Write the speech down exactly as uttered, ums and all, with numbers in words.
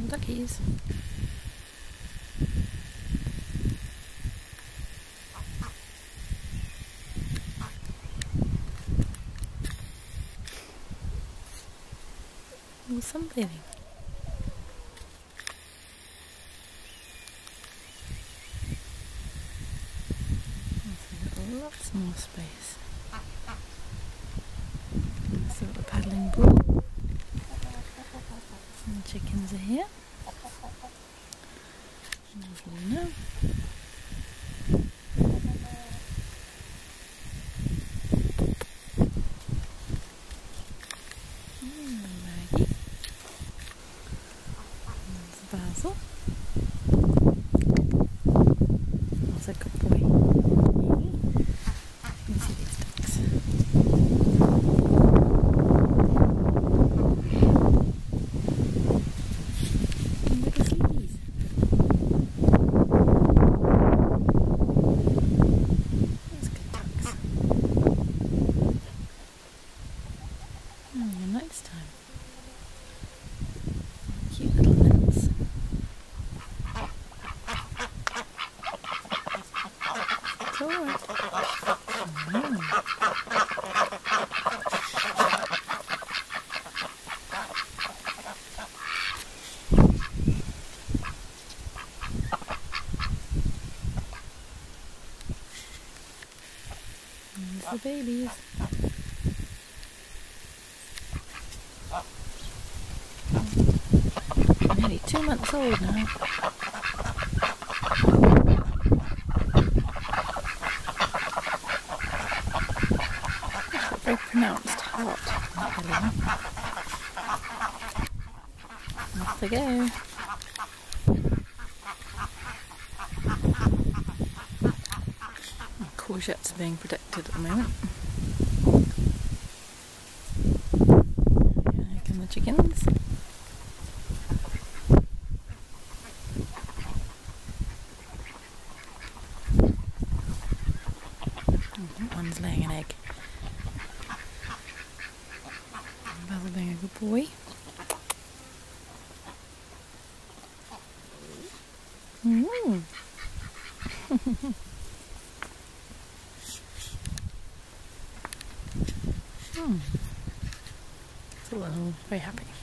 duckies. Oh, sunbathing. There's lots more space. So the paddling pool. And the chickens are here. There's Luna. And Maggie. There's Basil. That's a good boy. Let me see these ducks. And look at these. That's good ducks. Oh, nice time. Cute little mints. It's alright. Mm. There's the babies. Nearly two months old now. Very pronounced heart. Off they go. Courgettes are being protected at the moment. Here come the chickens. One's laying an egg. Basil being a good boy. Mm. Hmm. It's all very happy.